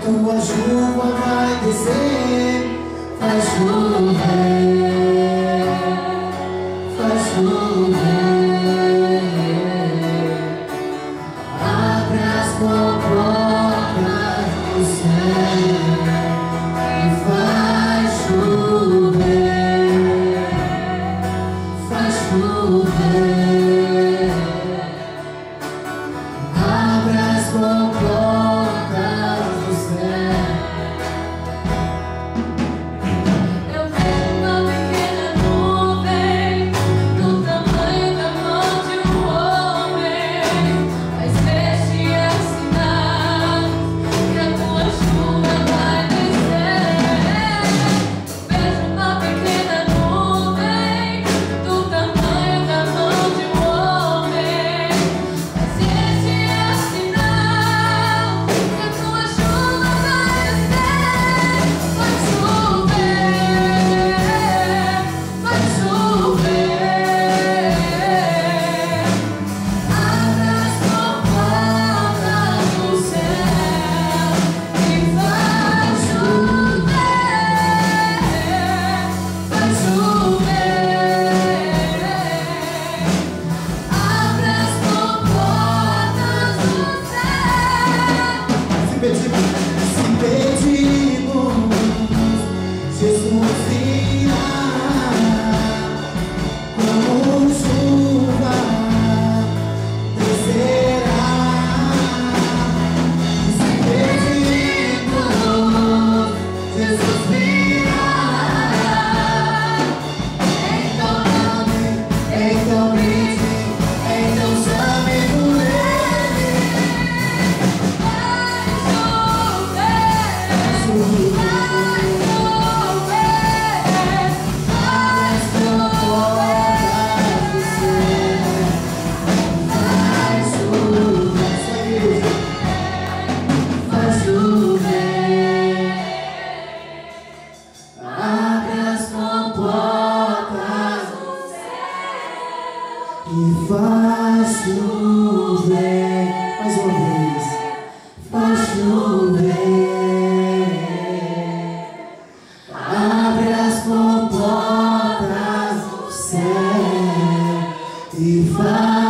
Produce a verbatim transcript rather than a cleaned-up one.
tua chuva vai descer, faz chover, faz chover. Abre as comportas do céu e faz chover, faz chover. Abre as comportas do céu. Eu vejo uma pequena nuvem do tamanho da mão de um homem, mas este é o sinal que a tua chuva vai descer. Vejo uma pequena nuvem do tamanho da mão de um homem, mas este é o sinal que a tua chuva vai descer. Vai chover, vai chover. Abra as comportas do céu e vai chover, vai chover. Abra as comportas do céu. Se pedimos, se pedimos, Jesus virá como chuva descerá. Se pedimos, Jesus virá. Então Ame, então grite, então chame por Ele. vai chover, Chuva, vai chover, faz chover, faz chover. Abre as comportas e faz chover. Mais uma vez, faz chover. Abre as comportas do céu e faz